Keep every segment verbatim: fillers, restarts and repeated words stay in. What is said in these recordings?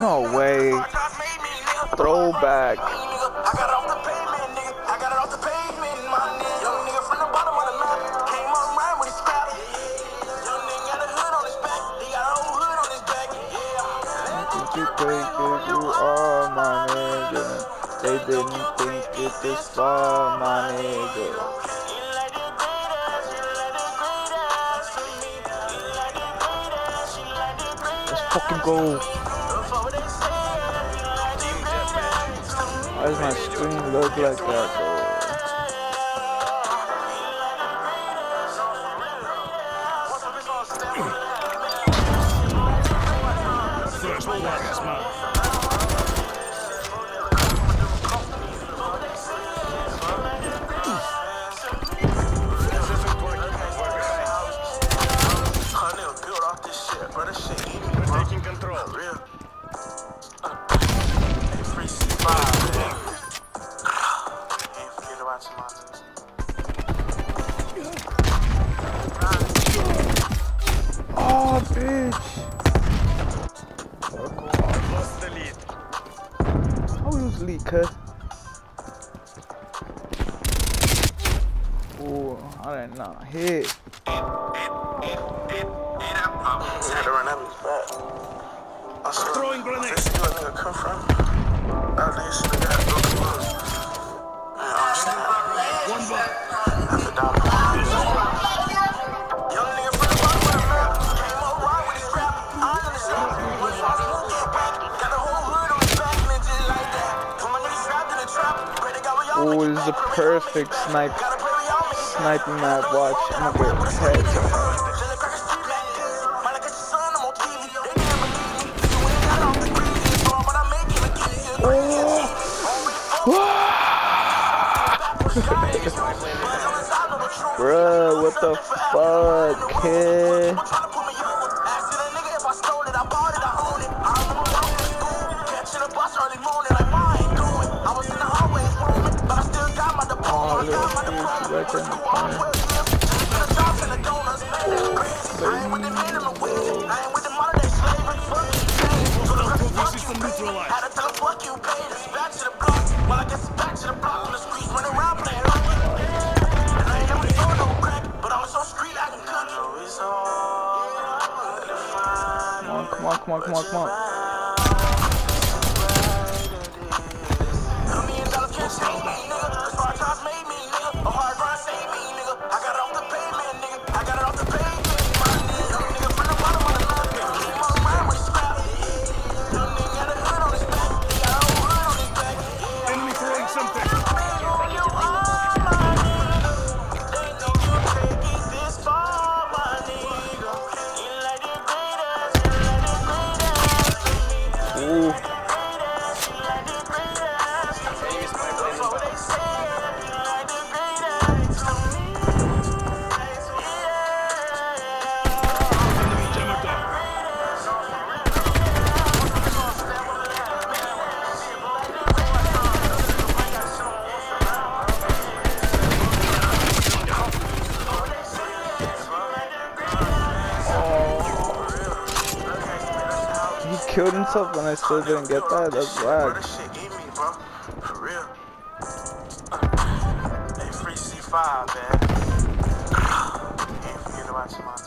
No way. Throwback. You think it, you are my nigga. They didn't think it this far, my nigga. Let's fucking go. Why does my screen look like that, though? First blood is mine. We're taking control. Real. three C five. Can't forget about your mountains. Oh, bitch. Lost the lead. How was lead, cuz? Oh, I did not hit. Throwing grenades. One bar. Oh, this is a perfect snipe sniping map. Watch, I'm gonna get heads. Bruh, what the fuck, kid? Oh, little dude, right there in the corner. System neutralized. Come on, come on, come on, come on. Enemy throwing something. Ooh. He killed himself and I still didn't get that. That's lag. For real. Hey, three C five, man. Can't forget about your mountains.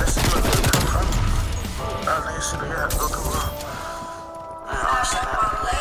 Should have got to go through. Man, I'm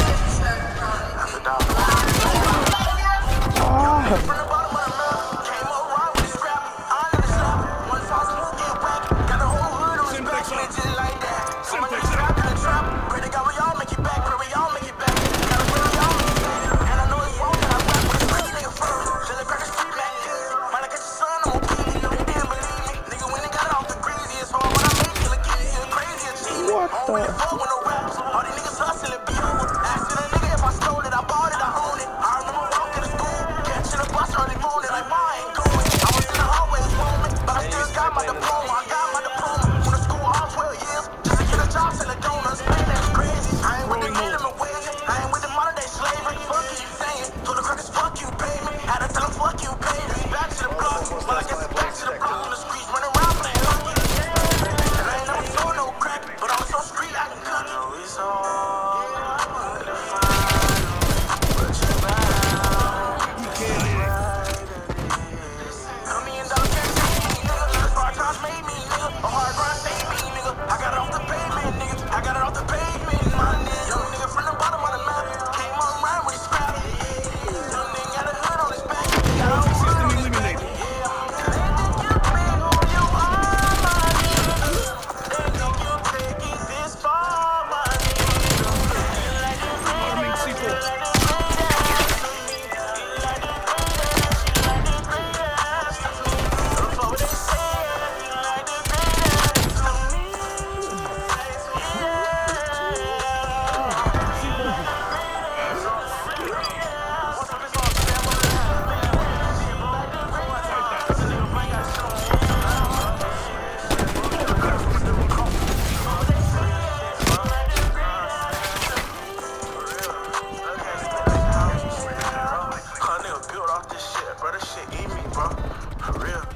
shit eat me, bro. For real.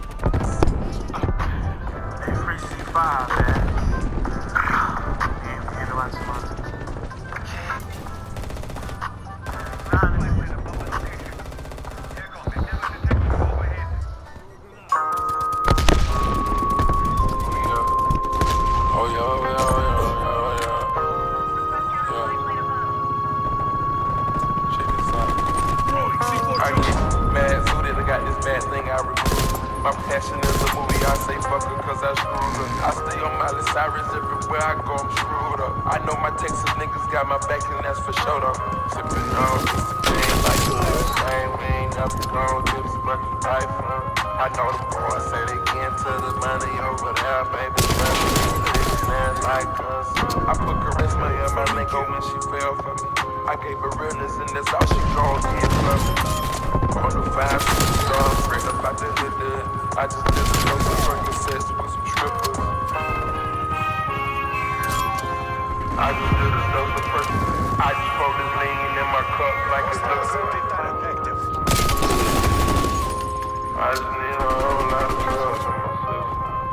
Hey, free C five, man. You you know what's fun. Oh yeah, oh yeah, oh yeah, oh yeah, yeah. Check this out. Throwing C four I get mad suited, I got this bad thing I recruit. My passion is a movie, I say fuck her cause I screwed up. I stay on Miley Cyrus everywhere I go, I'm screwed up. I know my Texas niggas got my back and that's for sure though. Sippin' on just a thing like this, man, we ain't never gone to this fucking life, huh? I know the boys say they get to the money over there, baby. Like us. I put charisma in my lingo when she fell for me. I gave her realness and that's all she gon' get from me. On the five, strong, straight up out the hood. I just did a show for Percocets with some strippers. I just did a dose of Percocets. I just pour this lean in my cup like it's liquor. I just need a whole lot of drugs in my system.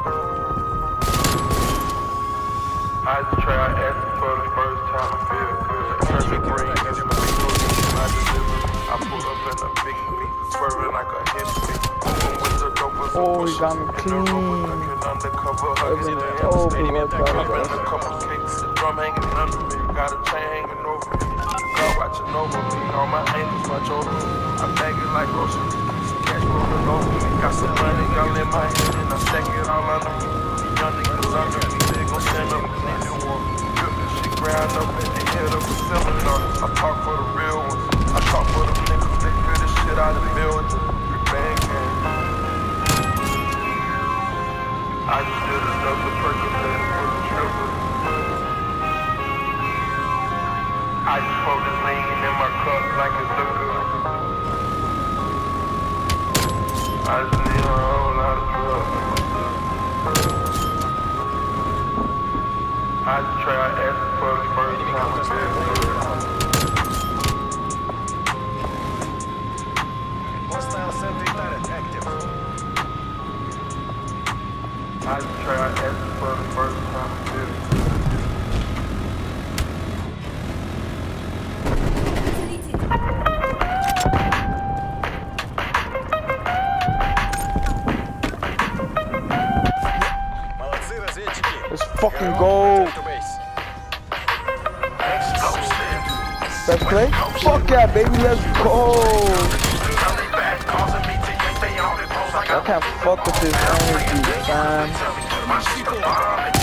I just try acid for the first time, I feel good. Perfect green is my people, I deliver. I pull up in a big beat, swerving like a hippie. Moving with the dopest Oh, he got me clean. Undercover, hugging the Oh, stadium. blood clot, Coming bro. a couple cakes, the drum hanging under me. Got a chain hanging over me. God watching over me. All my angels watch over me. I bag it like groceries. Some cash rolling over me. Got some money all in my head and I stack it all under me. Young niggas under me. They gon' stand up and they do one. Drip this shit ground up in the head of a cylinder. I talk for the real ones. I talk for them niggas that good as shit out of the building. Big bang gang. I just did a dose of Percocets for the strippers. I just pour this lean in my cup like it's liquor. I just need a whole lot of drugs in my system. I just try acid for the first time, I feel good. Hostile sentry turret active. I just try acid for the first time, I feel good. Let's fucking go. Let's play? Fuck yeah, baby, let's go. I can't fuck with this energy, fam.